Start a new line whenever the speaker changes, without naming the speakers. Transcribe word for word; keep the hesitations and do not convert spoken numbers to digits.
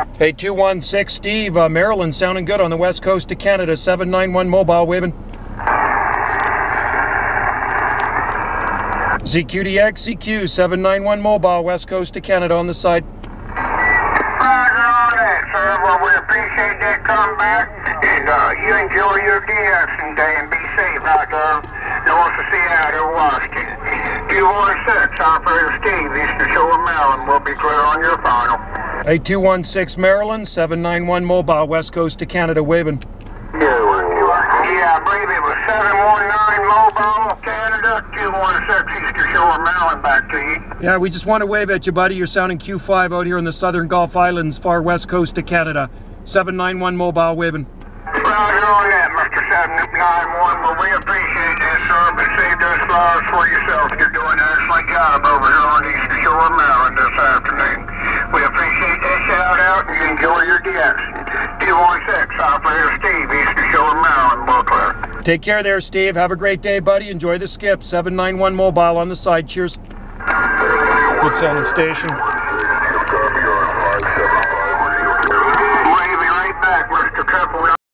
Hey, two one six, Steve, uh, Maryland, sounding good on the west coast of Canada, seven nine one mobile, waving. Z Q D X, Z Q, seven nine one mobile, west coast of Canada on the side.
Roger on that, sir. Well, we appreciate that comeback, and uh, you enjoy your de-Xing day and be safe out there north of Seattle, Washington. two one six, Operator Steve, Eastern Shore, Maryland, will be clear on your final.
Hey, two one six, Maryland, seven nine one mobile, west coast of Canada, waving.
Yeah, I believe it was seven one nine mobile, Canada, two one six, Eastern Shore, Maryland, back to you.
Yeah, we just want to wave at you, buddy. You're sounding Q five out here in the southern Gulf Islands, far west coast of Canada. seven nine one mobile, waving.
Roger on that, Mister seven nine one. Well, we appreciate that, sir, but save those flowers for yourself. You're doing an excellent job over here on Eastern Shore, Maryland this afternoon. We appreciate that shout out, and you enjoy your de-Xing. two one six, Operator Steve, Eastern Shore, Maryland, well clear.
Take care there, Steve. Have a great day, buddy. Enjoy the skip. seven nine one mobile on the side. Cheers. Good sounding station.